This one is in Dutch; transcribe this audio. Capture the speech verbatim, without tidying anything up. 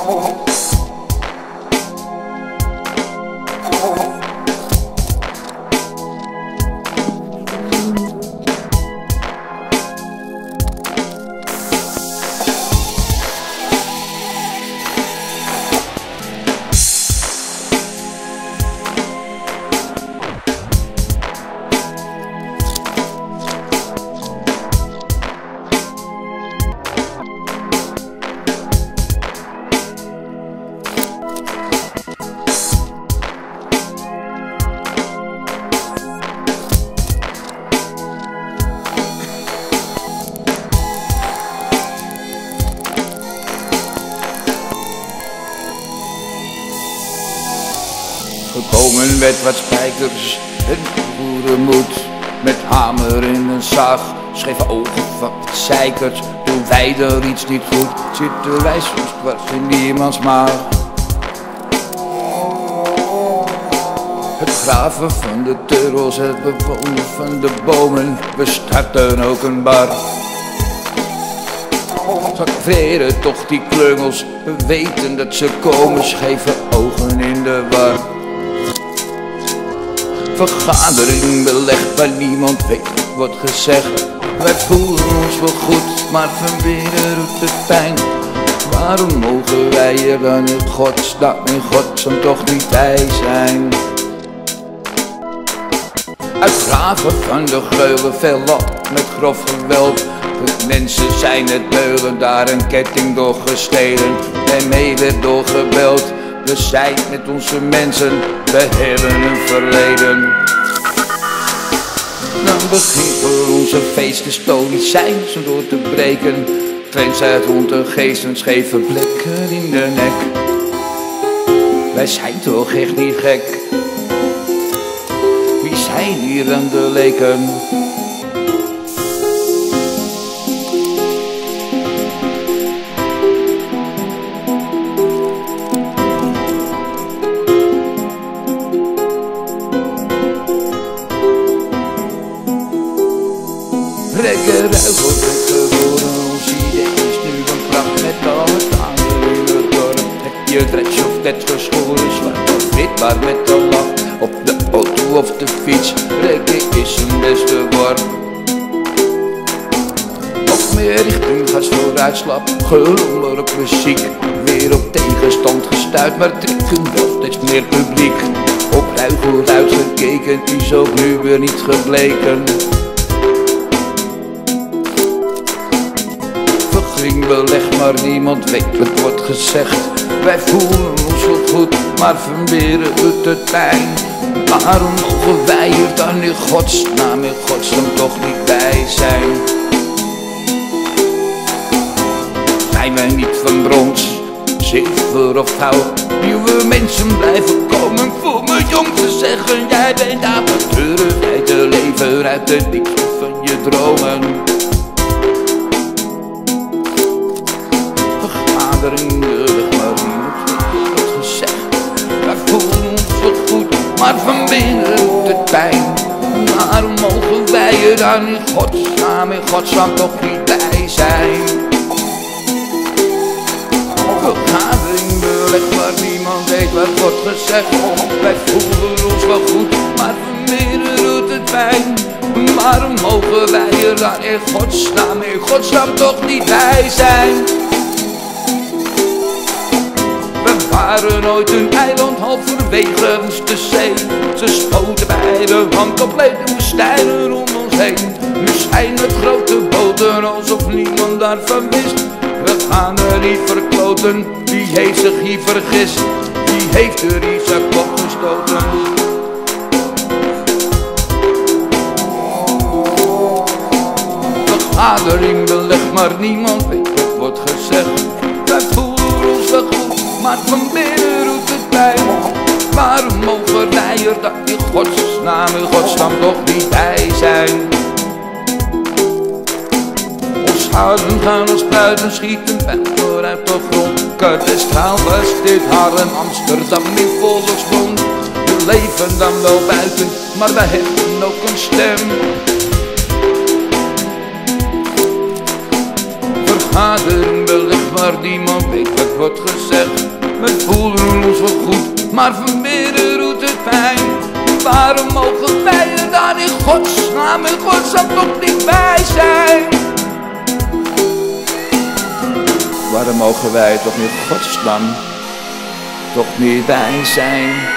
Gekomen met wat spijkers en boerenmoed, met hamer in een zaag, scheve ogen van het zeikert. Doen wij er iets niet goed, zitten wij soms dwars in niemands maag. Het graven van de turtels, het bewonen van de bomen, we starten ook een bar. Activeren toch die klungels, we weten dat ze komen, scheve ogen in de war. Vergadering belegd waar niemand weet wat wordt gezegd. Wij voelen ons wel goed, maar van binnen doet het pijn. Waarom mogen wij er dan in godsnaam, in godsnaam toch niet bij zijn? Uitgraven van de geulen, veel op met grof geweld. De mensen zijn het beulen, daar een ketting door gestelen en mee werd doorgebeld. We zijn met onze mensen, we hebben een verleden. Dan begint voor onze feesten stoïcijn zo door te breken. Trends uit rond de geesten, scheve blikken in de nek. Wij zijn toch echt niet gek? Wie zijn hier dan de leken? Rekken ruigelt het geworden, ons idee is nu een pracht met alle tanden in het dorp. Heb je dreads of net geschoren, zwart of wit, maar met een lach. Op de auto of de fiets, rekken is een beste worp. Nog meer richting gas vooruit, slap, gelommerlijk muziek. Weer op tegenstand gestuurd, maar trekken wel steeds meer publiek. Op ruigel uitgekeken, is ook nu weer niet gebleken. Beleg, maar niemand weet wat wordt gezegd. Wij voelen ons wel goed, maar van binnen doet het pijn. Waarom mogen wij er dan in godsnaam, in godsnaam toch niet bij zijn? Zijn wij niet van brons, zilver of goud? Nieuwe mensen blijven komen, voel me jong te zeggen. Jij bent avonturen, wij te leven uit de diepte van je dromen. Vergadering de maar niemand wordt gezegd. Wij voelen ons wat goed, maar van binnen doet het pijn. Waarom mogen wij er dan in godsnaam, in godsnaam toch niet bij zijn? Vergadering belegd waar niemand weet wat wordt gezegd. Wij voelen ons wel goed, maar van binnen doet het pijn. Waarom mogen wij er dan in godsnaam, in godsnaam toch niet bij zijn? We waren nooit een eiland, halverwege woest de zee. Ze schoten bij de hand op lege woestijnen om ons heen. Nu zijn het grote boten, alsof niemand daarvan wist. We gaan er niet verkloten, wie heeft zich hier vergist? Wie heeft er Isaac opgestoten? Vergadering beleg, maar niemand weet wat wordt gezegd. Wij voelen ons wel goed, maar van binnen doet het pijn. Waarom mogen wij er dan in godsnaam, in godsnaam toch niet bij zijn? Ons harten gaan als buiten schieten, pijlen uit de grond. Kadastraal was dit Haarlem, Amsterdam in volksmond. We leven dan wel buiten, maar wij hebben ook een stem. vergadering belegd waar niemand weet wat wordt gezegd. We voelen ons wel goed, maar van binnen doet het pijn. Waarom mogen wij er dan in godsnaam, in godsnaam toch niet bij zijn? Waarom mogen wij toch in godsnaam toch niet bij zijn?